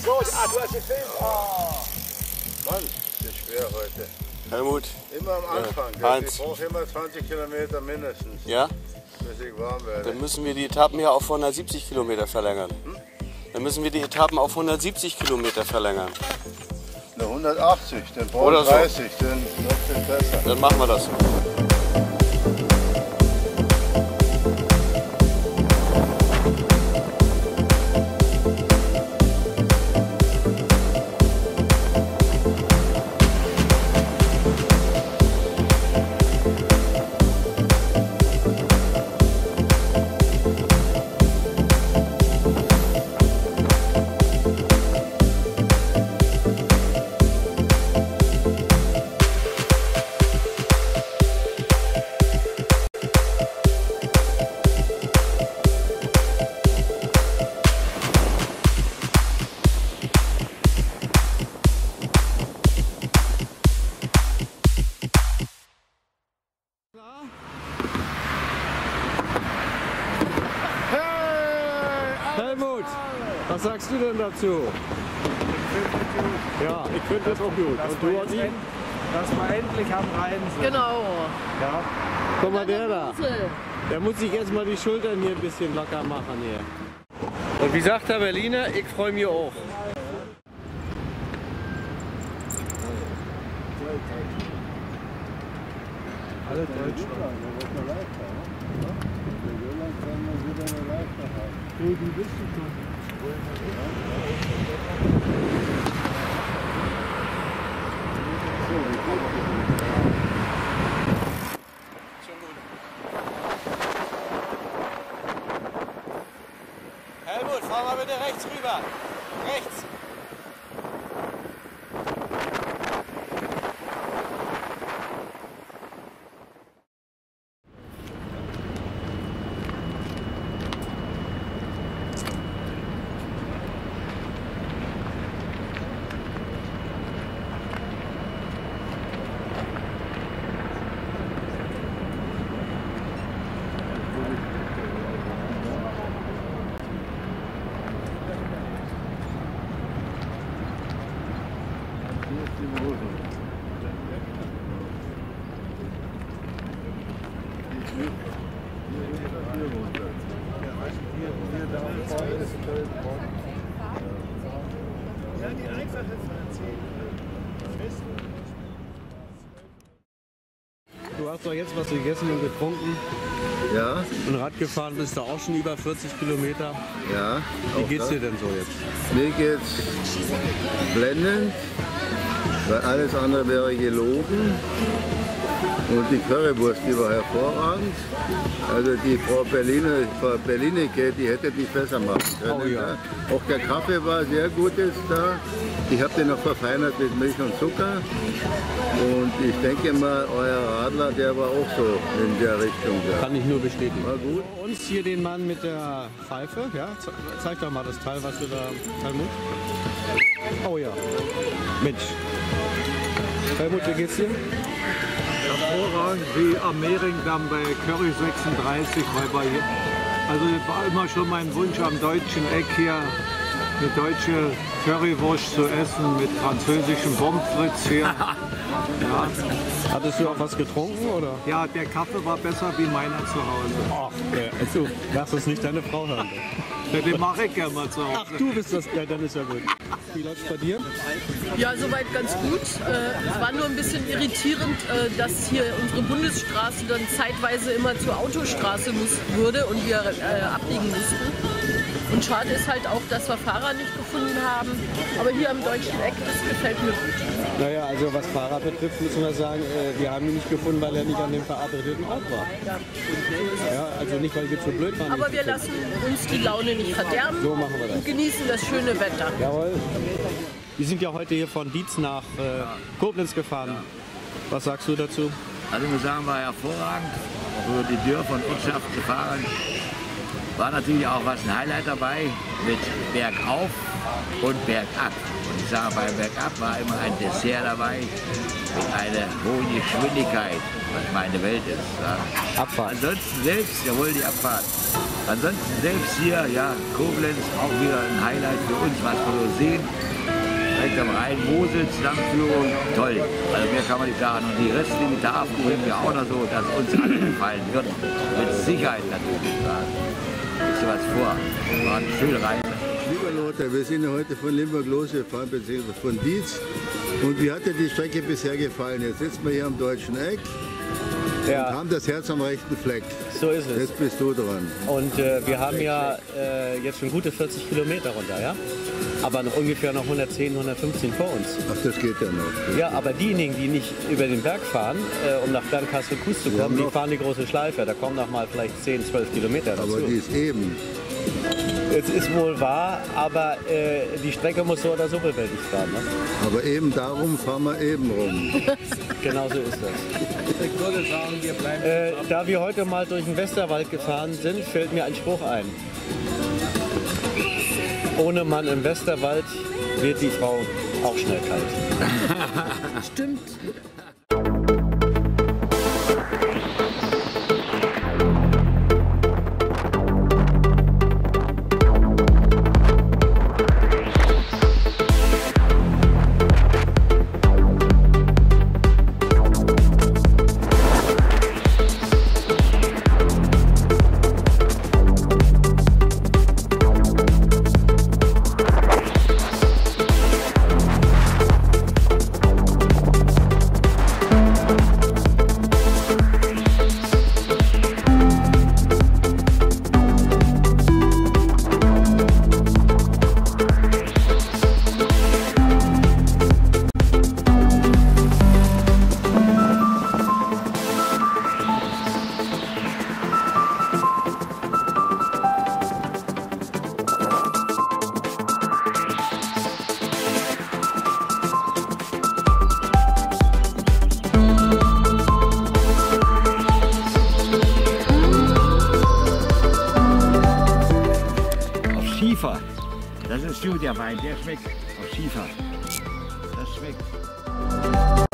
Los, du hast gefilmt. Mann, das ist schwer heute. Helmut. Immer am Anfang. Ich brauche immer 20 Kilometer mindestens. Ja? Bis ich warm werde. Dann müssen wir die Etappen hier auf 170 Kilometer verlängern. Dann müssen wir die Etappen auf 170 Kilometer verlängern. Na, 180, dann brauche ich 30, so. Dann wird es besser. Dann machen wir das. Helmut, was sagst du denn dazu? Ja, ich finde das auch gut. Und du, Adi? Dass wir endlich am Rhein sind. Genau. Ja. Guck mal, der da. Der muss sich erst mal die Schultern hier ein bisschen locker machen hier. Und wie sagt der Berliner, ich freue mich auch. Alle Deutschen. Du bist schon. Helmut, fahr mal bitte rechts rüber. Rechts. Du hast doch jetzt was gegessen und getrunken. Ja, Und Rad gefahren bist du auch schon über 40 Kilometer. ja. Wie geht's dir denn so jetzt? Mir geht's blendend, weil alles andere wäre gelogen. Und die Currywurst, die war hervorragend. Also die Frau Berlinecke, die hätte die besser machen können. Oh ja. Auch der Kaffee war sehr gut jetzt da. Ich habe den noch verfeinert mit Milch und Zucker. Und ich denke mal, euer Radler, der war auch so in der Richtung da. Kann ich nur bestätigen. War gut. Bei uns hier den Mann mit der Pfeife. Ja? Zeig doch mal das Teil, was du da... Helmut? Oh ja. Mensch. Helmut, wie geht's dir? Hervorragend wie am Mehringdamm bei Curry 36, also das war immer schon mein Wunsch am deutschen Eck hier eine deutsche Currywurst zu essen mit französischem Pommes frites hier. Ja. Hattest du auch was getrunken, oder? Ja, der Kaffee war besser wie meiner zu Hause. Ach, also, lass das nicht deine Frau hören. Ja, den mache ich ja mal zu Hause. Ach, du bist das. Ja, dann ist ja gut. Wie läuft's bei dir? Ja, soweit ganz gut. Es war nur ein bisschen irritierend, dass hier unsere Bundesstraße dann zeitweise immer zur Autostraße wurde und wir abbiegen mussten. Und schade ist halt auch, dass wir Fahrer nicht gefunden haben. Aber hier am deutschen Eck, das gefällt mir gut. Naja, also was Fahrer betrifft, müssen wir sagen, wir haben ihn nicht gefunden, weil er nicht an dem verabredeten Ort war. Ja. Ja, also nicht, weil wir zu blöd waren. Aber wir lassen uns die Laune nicht verderben So machen wir das. und genießen das schöne Wetter. Jawohl. Wir sind ja heute hier von Dietz nach Koblenz gefahren. Was sagst du dazu? Also ich muss sagen, war hervorragend. Über die Dörfer und Ortschaften zu fahren. War natürlich auch was ein Highlight dabei mit Bergauf und Bergab. Und ich sage, bei Bergab war immer ein Dessert dabei mit einer hohen Geschwindigkeit, was meine Welt ist. Ja. Abfahrt. Ansonsten selbst, jawohl, die Abfahrt. Ansonsten selbst hier, ja, Koblenz auch wieder ein Highlight für uns, was wir so sehen. Direkt am Rhein-Mosel-Zusammenführung, toll. Also mehr kann man nicht sagen. Und die restlichen Tafeln bringen wir auch noch so, dass uns alle gefallen wird. Mit Sicherheit natürlich sagen. Ist was vor. War eine schöne Reise. Lieber Lothar, wir sind ja heute von Limburg losgefahren, beziehungsweise von Dietz. Und wie hat dir die Strecke bisher gefallen? Jetzt sitzen wir hier am Deutschen Eck Ja, und haben das Herz am rechten Fleck. so ist es. Jetzt bist du dran. Und wir haben ja jetzt schon gute 40 Kilometer runter, ja? Aber noch ungefähr noch 110, 115 vor uns. Ach, das geht ja noch. Ja, aber diejenigen, die nicht über den Berg fahren, um nach Bernkastel-Kues zu kommen, die noch- fahren die große Schleife. Da kommen noch mal vielleicht 10, 12 Kilometer dazu. Aber die ist eben. Es ist wohl wahr, aber die Strecke muss so oder so bewältigt werden. Ne? Aber eben darum fahren wir eben rum. Genau so ist das. Ich würde sagen, wir bleiben Da wir heute mal durch den Westerwald gefahren sind, fällt mir ein Spruch ein. Ohne Mann im Westerwald wird die Frau auch schnell kalt. Stimmt. Schiefer. Das ist Studierwein, der schmeckt auf Schiefer. Das schmeckt.